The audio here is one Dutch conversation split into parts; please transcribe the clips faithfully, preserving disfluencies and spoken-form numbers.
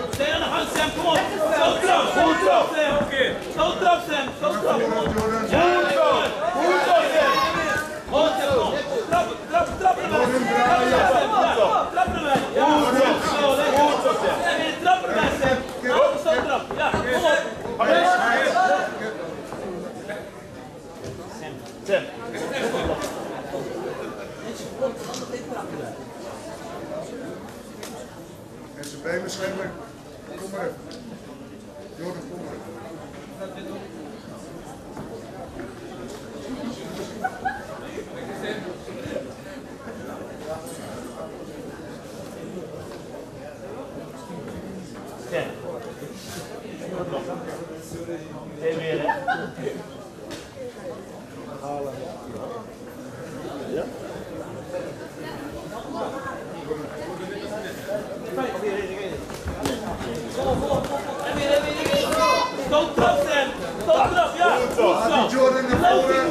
Stay aan de hand, Sam, kom op. Zo trap, goed trap, Sam. Zo trap, Sam, zo trap. Ja, goed zo. Goed zo, Sam. Goed, Sam, kom. Trap, trap, trap erbij. Trap erbij. Ja, goed zo, lekker. Trap erbij, Sam. Zo trap, ja, kom op. Sam, Sam. En zijn been beschermen. Kom maar even. Jordan, kom maar even. Ja. Even weer, hè? Halen. Ja? Stop trap, Sam! Stop trap, ja! Goed zo! Jordan naar voren!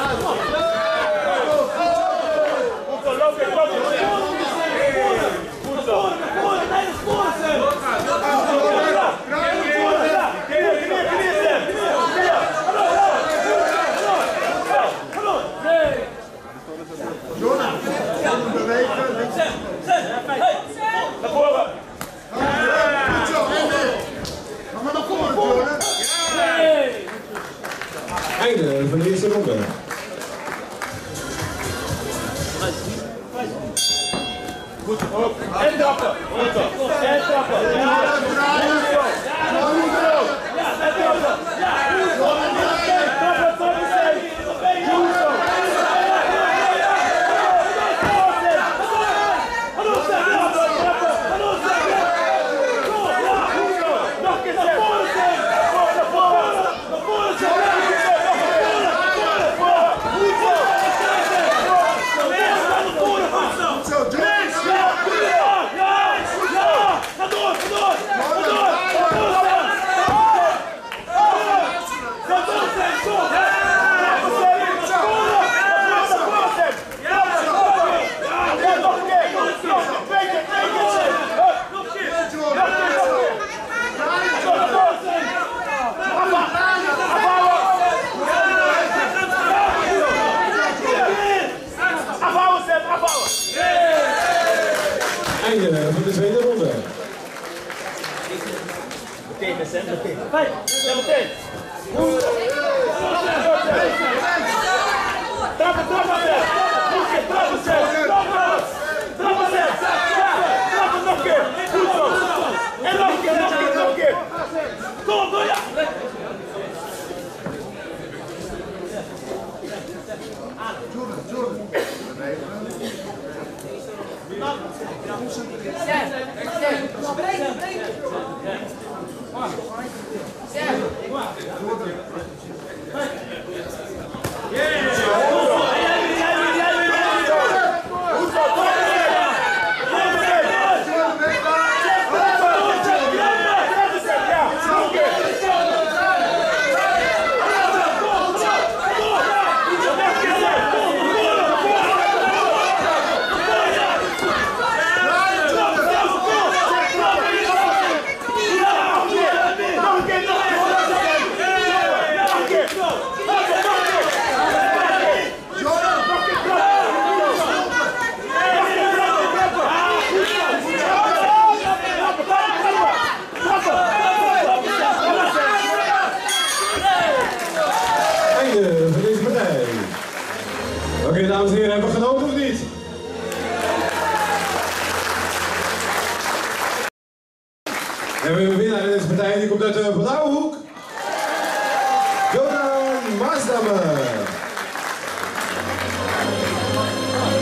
Goed zo, loop even, loop even! Goed zo! Naar voren, naar de sporen, Sam! Jordan, Jordan bewegen! Sam! Sam! Hey! Naar voren! Goed zo! Ga maar naar voren, Jordan! Einde van de eerste ronde. Goed op. En trappen. Goed zo. En trappen. Ja, goed zo. Ja, goed zo. Ja, en trappen. Ja, goed zo. Trappen, trappen, Sam. Goed zo. Hallo, Sam. Trappen. Hallo, Sam. Kom, ja, goed zo. Nog een keer, Sam. Naar voren, Sam. Naar voren. Naar voren, Sam. Einde van de tweede ronde. Meteen, Sam, meteen. Hey, ja, meteen. Trappen, trappen, Sam. Nog een keer, trappen, Sam. Trappen, trappen, Sam. Ja, trappen nog een keer. Goed zo. En nog een keer, nog een keer, nog een keer. Kom op, doe ja. Jordan, Jordan! Oké, dames en heren, hebben we genoten of niet? We hebben een winnaar in deze partij, die komt uit de blauwe hoek. Jordan Maasdammer.